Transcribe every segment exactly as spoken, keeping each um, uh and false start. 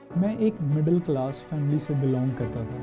मैं एक middle class family से बिलोंग करता था।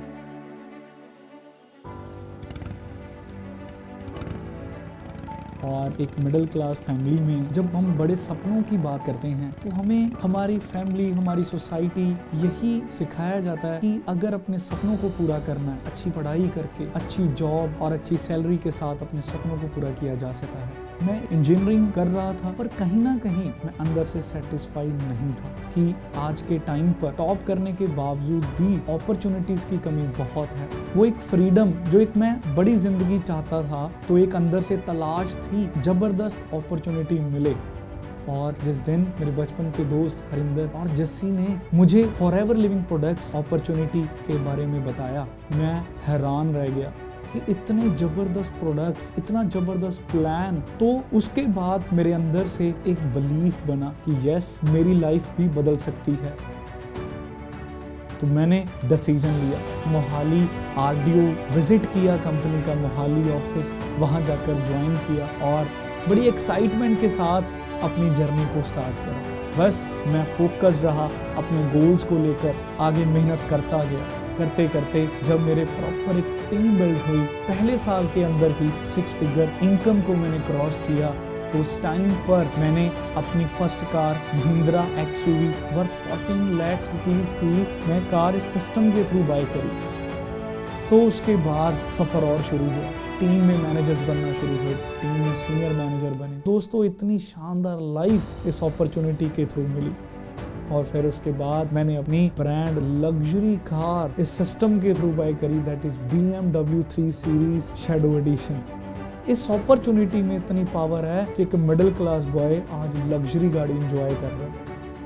और एक मिडिल क्लास फैमिली में जब हम बड़े सपनों की बात करते हैं तो हमें हमारी फैमिली, हमारी सोसाइटी यही सिखाया जाता है कि अगर अपने सपनों को पूरा करना है, अच्छी पढ़ाई करके, अच्छी जॉब और अच्छी सैलरी के साथ अपने सपनों को पूरा किया जा सकता है। मैं इंजीनियरिंग कर रहा था, पर कहीं ना कहीं मैं अंदर से सेटिस्फाइड नहीं था कि आज के टाइम पर टॉप करने के बावजूद भी अपॉर्चुनिटीज की कमी बहुत है। वो एक फ्रीडम जो एक मैं बड़ी जिंदगी चाहता था, तो एक अंदर से तलाश थी जबरदस्त अपॉर्चुनिटी मिले। और जिस दिन मेरे बचपन के दोस्त हरिंदर और जस्सी ने मुझे फॉरएवर लिविंग प्रोडक्ट्स अपॉर्चुनिटी के बारे में बताया, मैं हैरान रह गया कि इतने जबरदस्त प्रोडक्ट्स, इतना जबरदस्त प्लान। तो उसके बाद मेरे अंदर से एक बिलीफ बना कि यस, मेरी लाइफ भी बदल सकती है। तो मैंने डिसीजन लिया, मोहाली आरडीओ विजिट किया, कंपनी का मोहाली ऑफिस, वहां जाकर ज्वाइन किया और बड़ी एक्साइटमेंट के साथ अपनी जर्नी को स्टार्ट करा। बस मैं फोकस्ड रहा, अपने गोल्स को लेकर आगे मेहनत करता गया। करते करते जब मेरे प्रॉपर एक टीम बिल्ड हुई, पहले साल के अंदर ही सिक्स फिगर इनकम को मैंने क्रॉस किया, तो उस टाइम पर मैंने अपनी first car Mahindra XUV worth fourteen lakh rupees की मैं कार इस सिस्टम के थ्रू बाय करी। तो उसके बाद सफ़र और शुरू हुआ, टीम में मैनेजर्स बनना शुरू हुए, टीम में सीनियर मैनेजर बने। दोस्तों, इतनी शानदार लाइफ इस अपॉर्चुनिटी के थ्रू मिली। और फिर उसके बाद मैंने अपनी ब्रांड लग्जरी कार इस सिस्टम के थ्रू बाय करी, that is B M W three series shadow edition. इस अपॉर्चुनिटी में इतनी पावर है कि एक मिडिल क्लास बॉय आज लग्जरी गाड़ी एंजॉय कर रहा है।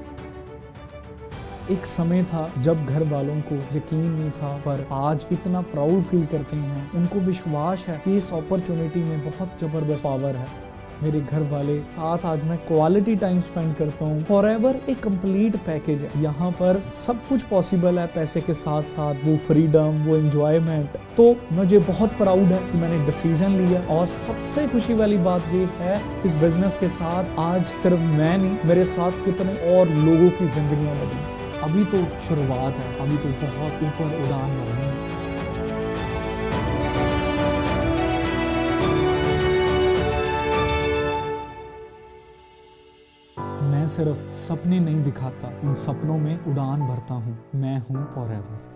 एक समय था जब घर वालों को यकीन नहीं था, पर आज इतना प्राउड फील करते हैं। उनको विश्वास है कि इस अपॉर्चुनिटी में बहुत जबरदस्त पावर है। मेरे घर वाले साथ आज मैं क्वालिटी टाइम स्पेंड करता हूँ। फॉरएवर एक कंप्लीट पैकेज है, यहाँ पर सब कुछ पॉसिबल है, पैसे के साथ साथ वो फ्रीडम, वो एंजॉयमेंट। तो मुझे बहुत प्राउड है कि मैंने डिसीजन लिया। और सबसे खुशी वाली बात ये है, इस बिजनेस के साथ आज सिर्फ मैं नहीं, मेरे साथ कितने और लोगों की जिंदगियां बदली। अभी तो शुरुआत है, अभी तो बहुत ऊपर उड़ान भरनी है। मैं सिर्फ सपने नहीं दिखाता, उन सपनों में उड़ान भरता हूँ। मैं हूँ फॉरएवर।